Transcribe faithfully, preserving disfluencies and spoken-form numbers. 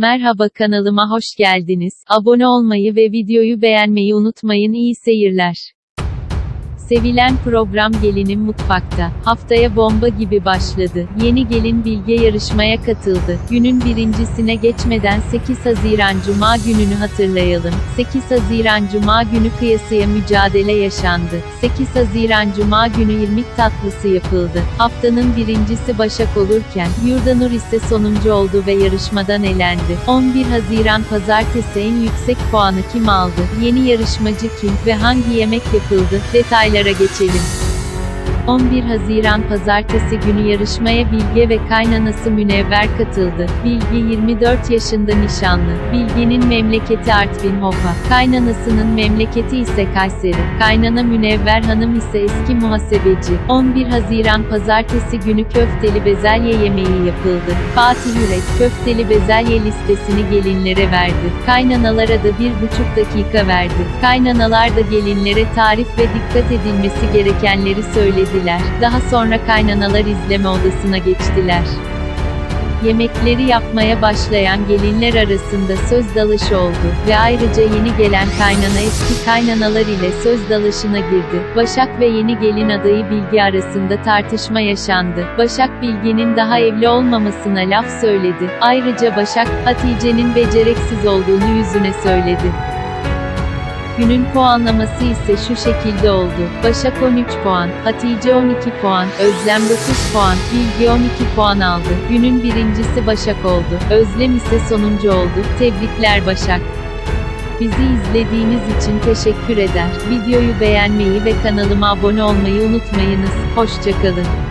Merhaba, kanalıma hoş geldiniz. Abone olmayı ve videoyu beğenmeyi unutmayın. İyi seyirler. Sevilen program Gelinim Mutfakta, haftaya bomba gibi başladı. Yeni gelin Bilge yarışmaya katıldı. Günün birincisine geçmeden sekiz Haziran Cuma gününü hatırlayalım. sekiz Haziran Cuma günü kıyasıya mücadele yaşandı. sekiz Haziran Cuma günü irmik tatlısı yapıldı. Haftanın birincisi Başak olurken, Yurdanur ise sonuncu oldu ve yarışmadan elendi. on bir Haziran Pazartesi en yüksek puanı kim aldı? Yeni yarışmacı kim ve hangi yemek yapıldı? Detaylara geçelim. on bir Haziran Pazartesi günü yarışmaya Bilge ve kaynanası Münevver katıldı. Bilge yirmi dört yaşında, nişanlı. Bilge'nin memleketi Artvin Hopa. Kaynanasının memleketi ise Kayseri. Kaynana Münevver Hanım ise eski muhasebeci. on bir Haziran Pazartesi günü köfteli bezelye yemeği yapıldı. Fatih Yürek, köfteli bezelye listesini gelinlere verdi. Kaynanalara da bir buçuk dakika verdi. Kaynanalar da gelinlere tarif ve dikkat edilmesi gerekenleri söyledi. Daha sonra kaynanalar izleme odasına geçtiler. Yemekleri yapmaya başlayan gelinler arasında söz dalaşı oldu ve ayrıca yeni gelen kaynana eski kaynanalar ile söz dalışına girdi. Başak ve yeni gelin adayı Bilge arasında tartışma yaşandı. Başak Bilge'nin daha evli olmamasına laf söyledi. Ayrıca Başak, Hatice'nin becereksiz olduğunu yüzüne söyledi. Günün puanlaması ise şu şekilde oldu. Başak on üç puan, Hatice on iki puan, Özlem dokuz puan, Bilge on iki puan aldı. Günün birincisi Başak oldu. Özlem ise sonuncu oldu. Tebrikler Başak. Bizi izlediğiniz için teşekkür eder. Videoyu beğenmeyi ve kanalıma abone olmayı unutmayınız. Hoşça kalın.